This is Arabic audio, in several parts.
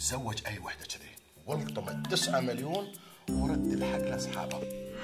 تزوج اي وحده كذي والطمت 9 مليون ورد الحق لاصحابه.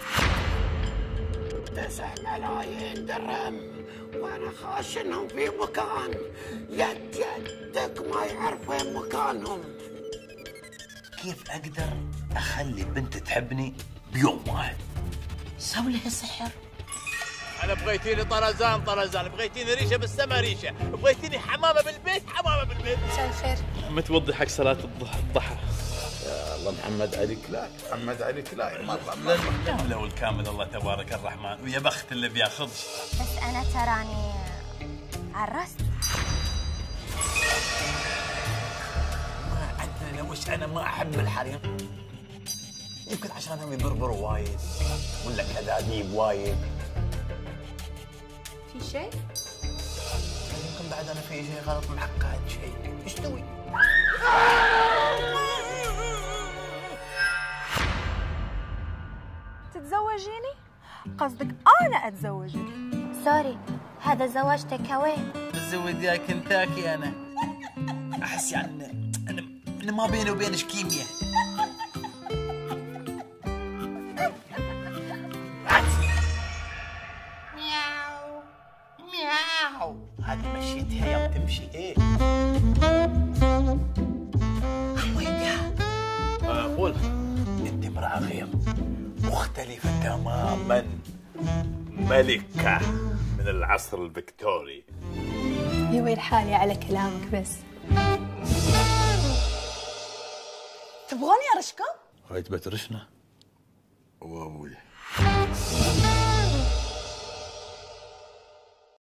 9 ملايين درهم وانا خاشنهم في مكان يدك ما يعرف وين مكانهم. كيف اقدر اخلي بنت تحبني بيوم واحد؟ سوي لها سحر. انا بغيتيني طرزان بغيتيني ريشه بالسما ريشه، بغيتيني حمامه بالبيت حمامه بالبيت. مساء الخير. متوضي حق صلاه الضحى. يا الله محمد عليك لا، محمد عليك لا، مره الكامل والكامل الله تبارك الرحمن، ويا بخت اللي بياخذ. بس انا تراني عرست. ما ادري لوش انا ما احب الحريم. يمكن عشانهم يبربروا وايد ولا كذابيب وايد. في شيء؟ يمكن بعد انا في شيء غلط محقق شيء. ايش تسوي؟ تتزوجيني؟ قصدك انا اتزوجك؟ سوري، هذا زواج تيك اواي. بتزود يا كنتاكي انا. احس يعني ان ما بيني وبينك كيمياء. مياو مياو. هذه مشيتها يوم تمشي ايه؟ وينها؟ قول. انت امرأة غير مختلفة تماما، ملكة من العصر الفكتوري. يا ويل حالي على كلامك بس. تبغوني ارشكم؟ هاي تبترشنا وابوي.